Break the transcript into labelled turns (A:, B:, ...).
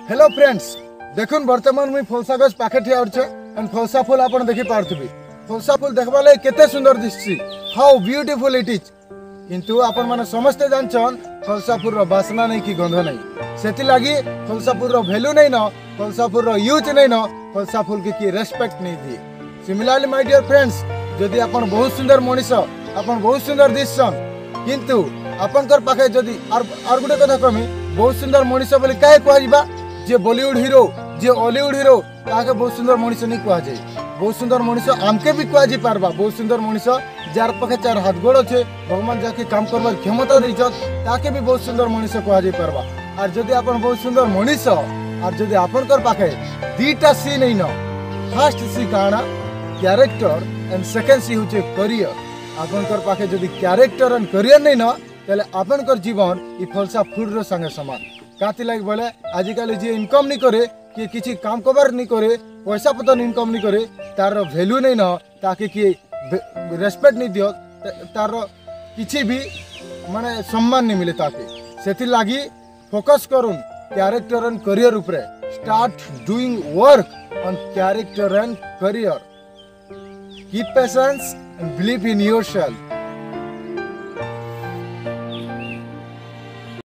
A: Hello friends, देखुन वर्तमान मुई फलसा गछ पाखे ठिया होछे एंड फलसा फूल आपण देखि पारथबी। फलसा फूल देखबा ले केते सुंदर दिसछि, हाउ ब्यूटीफुल इट इज। किंतु आपण माने समस्ते जानछन फलसा फूल रो बासना नहीं कि गंध नहीं। सेति लागि फलसा फूल रो वैल्यू नहीं न, फलसा फूल रो यूज नहीं न, फलसा फूल के रेस्पेक्ट नहीं दिए। सिमिलरली माय डियर फ्रेंड्स, जदि आपण बहुत सुंदर मनीष, आपण बहुत सुंदर दिसछन, किंतु आपनकर पाखे जदि आर गुटे कथा कमी बहुत सुंदर मनीष बोली काहे कहजिबा जे बॉलीवुड हीरो जे हॉलीवुड हीरो ताके बहुत सुंदर मनीष नहीं कह जाए। बहुत सुंदर मनीष आमके भी कह पारबा। बहुत सुंदर मनीष जार पाखे चार हाथ गोड़ अच्छे, भगवान जाके काम करबार क्षमता दैछत, ताके भी बहुत सुंदर मनीष कह जाए पारबा। और जदि आपण बहुत सुंदर मनीष और जदि आपनकर पाखे दीटा सी नहीं न, फर्स्ट सी काना कैरेक्टर एंड सेकंड सी होचे करियर। आपनकर पाखे जदि कैरेक्टर एंड करियर नहीं न, तेले आपनकर जीवन ई फलसा फूल रो संगे समान। काती लाग बोले आजिकल जे इनकम नहीं करे कि किसी काम कबार नहीं करे, पैसा पतर इनकम नहीं करे, तार वैल्यू नहीं न, ताके कि रेस्पेक्ट नहीं दियो, तार किसी भी माने सम्मान नहीं मिले। ताके सेति लागी फोकस करूँ कैरेक्टर एंड करियर उपरे। Start doing work on character and career. Keep patience and believe in yourself.